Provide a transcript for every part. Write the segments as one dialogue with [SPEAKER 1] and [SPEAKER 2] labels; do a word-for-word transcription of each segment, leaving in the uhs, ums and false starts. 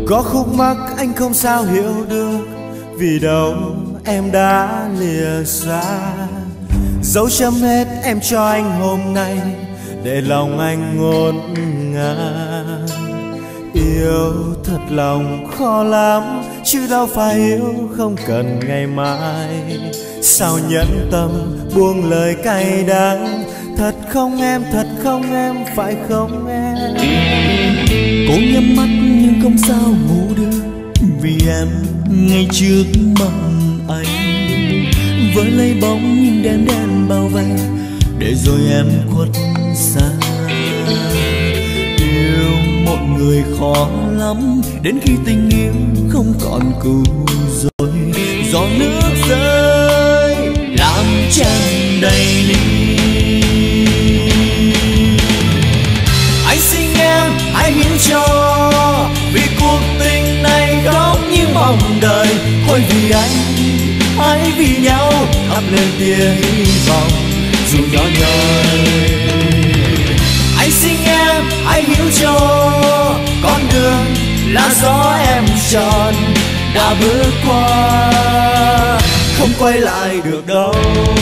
[SPEAKER 1] Có khúc mắc anh không sao hiểu được, vì đâu em đã lìa xa. Dấu chấm hết em cho anh hôm nay, để lòng anh ngổn ngang. Yêu thật lòng khó lắm, chứ đâu phải yêu không cần ngày mai. Sao nhẫn tâm buông lời cay đắng, thật không em, thật không em, phải không em?
[SPEAKER 2] Cô nhắm mắt nhưng không sao ngủ được, vì em ngay trước mặt anh với lấy bóng nhưng đêm đen bao vây, để rồi em khuất xa. Yêu một người khó lắm, đến khi tình yêu không còn cứu rồi. Giọt nước rơi làm tràn đầy ly. Anh xin em hãy hiểu cho, vì cuộc tình này không như mong đợi. Thôi vì anh, hãy vì nhau thắp lên tia hy vọng dù nhỏ nhoi. Anh xin em hãy hiểu cho, con đường là gió em chọn đã bước qua, không quay lại được đâu.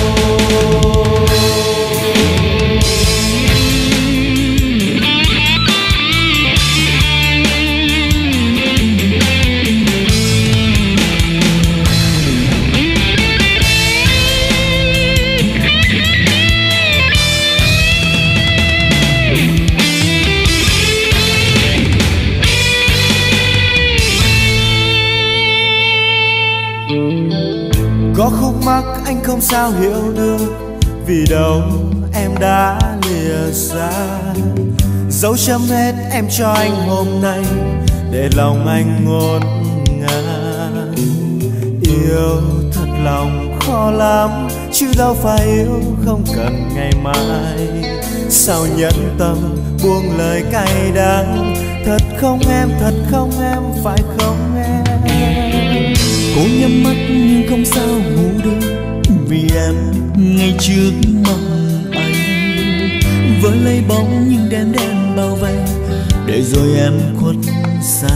[SPEAKER 1] Có khúc mắc anh không sao hiểu được, vì đâu em đã lìa xa. Dấu chấm hết em cho anh hôm nay, để lòng anh ngổn ngang. Yêu thật lòng khó lắm, chứ đâu phải yêu không cần ngày mai. Sao nhẫn tâm buông lời cay đắng, thật không em, thật không em, phải không em?
[SPEAKER 2] Cô nhắm mắt nhưng không sao ngủ được, vì em ngay trước mặt anh với lấy bóng nhưng đêm đen bao vây, để rồi em khuất xa.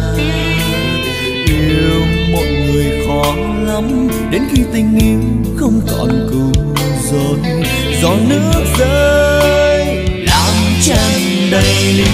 [SPEAKER 2] Yêu một người khó lắm, đến khi tình yêu không còn cứu rồi. Giọt nước rơi làm tràn đầy ly.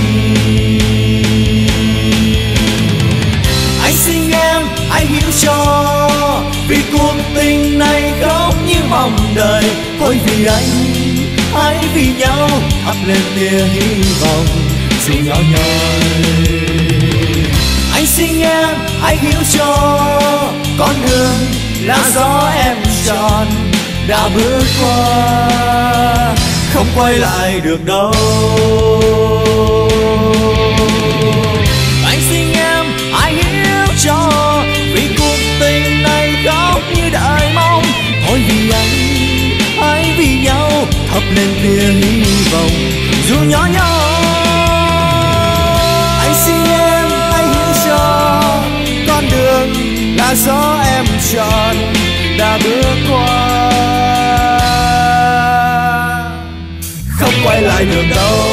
[SPEAKER 2] Anh xin em hãy hiểu cho, vì cuộc tình này không như mong đợi. Thôi vì anh, hãy vì nhau thắp lên tia hy vọng dù nhỏ nhoi. Anh xin em hãy hiểu cho, con đường là gió em chọn đã bước qua, không quay lại được đâu. Anh xin em hãy hiểu cho, vì cuộc tình này không như đợi mong. Thôi vì anh, hãy vì nhau thắp lên tia hy vọng dù nhỏ nhoi.
[SPEAKER 1] Anh xin em hãy hiểu cho, con đường là gió em chọn đã bước qua, không quay lại được đâu.